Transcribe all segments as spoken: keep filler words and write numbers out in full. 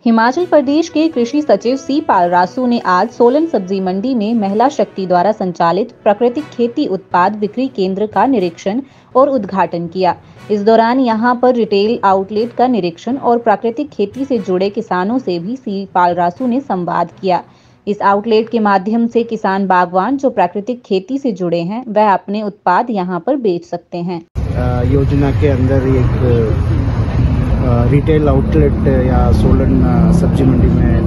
हिमाचल प्रदेश के कृषि सचिव सी पालरासु ने आज सोलन सब्जी मंडी में महिला शक्ति द्वारा संचालित प्राकृतिक खेती उत्पाद बिक्री केंद्र का निरीक्षण और उद्घाटन किया। इस दौरान यहां पर रिटेल आउटलेट का निरीक्षण और प्राकृतिक खेती से जुड़े किसानों से भी सी पालरासु ने संवाद किया। इस आउटलेट के माध्यम से किसान बागवान जो प्राकृतिक खेती से जुड़े हैं वह अपने उत्पाद यहां पर बेच सकते हैं। योजना के अंदर एक रिटेल आउटलेट या सोलन सब्जी मंडी में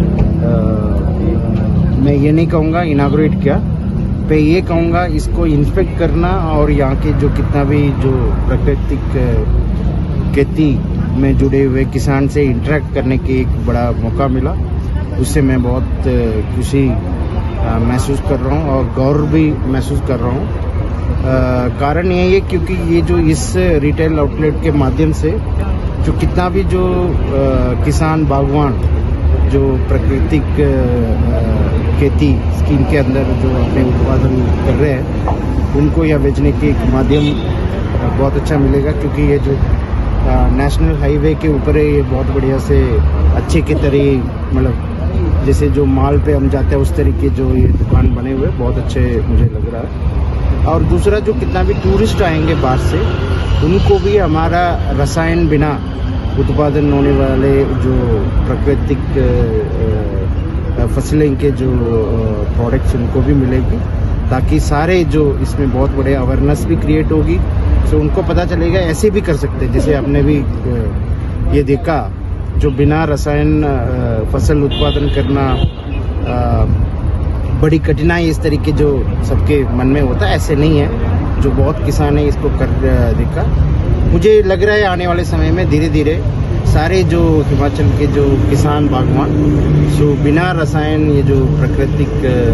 मैं ये नहीं कहूँगा इनाग्रेट किया, पे ये कहूँगा इसको इंस्पेक्ट करना और यहाँ के जो कितना भी जो प्राकृतिक खेती में जुड़े हुए किसान से इंटरेक्ट करने की एक बड़ा मौका मिला। उससे मैं बहुत खुशी महसूस कर रहा हूँ और गौरव भी महसूस कर रहा हूँ। कारण यही है क्योंकि ये जो इस रिटेल आउटलेट के माध्यम से जो कितना भी जो आ, किसान बागवान जो प्राकृतिक खेती स्कीम के अंदर जो अपने उत्पादन कर रहे हैं उनको यह बेचने के एक माध्यम बहुत अच्छा मिलेगा, क्योंकि ये जो आ, नेशनल हाईवे के ऊपर है, ये बहुत बढ़िया से अच्छे के तरह मतलब जैसे जो माल पे हम जाते हैं उस तरीके जो ये दुकान बने हुए बहुत अच्छे मुझे लग रहा है। और दूसरा जो कितना भी टूरिस्ट आएंगे बाहर से उनको भी हमारा रसायन बिना उत्पादन होने वाले जो प्राकृतिक फसलें के जो प्रोडक्ट्स उनको भी मिलेगी, ताकि सारे जो इसमें बहुत बड़े अवेयरनेस भी क्रिएट होगी। तो उनको पता चलेगा ऐसे भी कर सकते हैं, जैसे आपने भी ये देखा जो बिना रसायन फसल उत्पादन करना बड़ी कठिनाई इस तरीके जो सबके मन में होता है, ऐसे नहीं है। जो बहुत किसान है इसको कर देखा। मुझे लग रहा है आने वाले समय में धीरे धीरे सारे जो हिमाचल के जो किसान बागवान जो बिना रसायन ये जो प्राकृतिक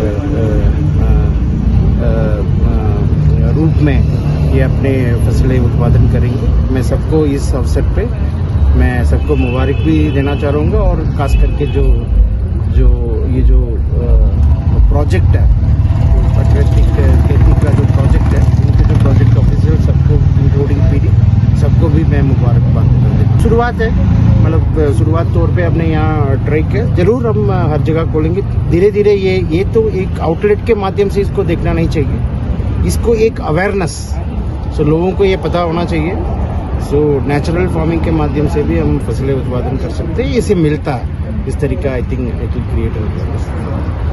रूप में ये अपने फसलें उत्पादन करेंगे। मैं सबको इस अवसर पे मैं सबको मुबारक भी देना चाहूँगा और खास करके जो जो ये जो प्रोजेक्ट है प्राकृतिक खेती का जो प्रोजेक्ट है उनके जो प्रोजेक्ट ऑफिसर सबको इंक्लूडिंग पीडी सबको भी मैं मुबारकबाद देता हूँ। शुरुआत है, मतलब शुरुआत तौर पे हमने यहाँ ट्राई किया, जरूर हम हर जगह खोलेंगे धीरे धीरे। ये ये तो एक आउटलेट के माध्यम से इसको देखना नहीं चाहिए, इसको एक अवेयरनेस सो लोगों को ये पता होना चाहिए। सो नेचुरल फार्मिंग के माध्यम से भी हम फसलें उत्पादन कर सकते हैं, इसे मिलता है इस तरीका। I think it will create